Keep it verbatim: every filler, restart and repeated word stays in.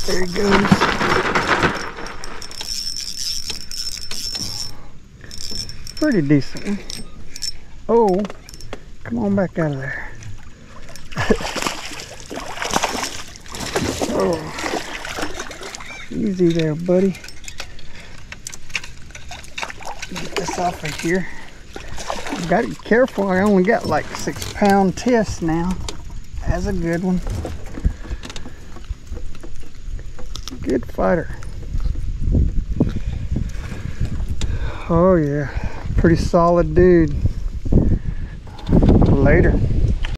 There he goes. Pretty decent one. Oh, come on back out of there. Oh, easy there, buddy. Get this off of here. Gotta be careful. I only got like six pound test now. That's a good one. Good fighter. Oh yeah, pretty solid dude. Later.